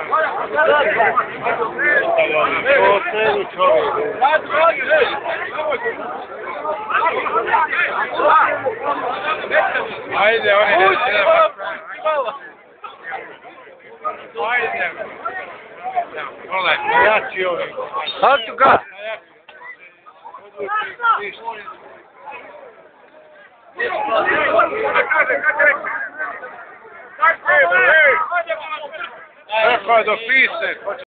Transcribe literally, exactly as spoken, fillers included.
Ajde, on je nešto. Ajde. Olaj, jači ovi. Sad ću ga. Rekao je do pise.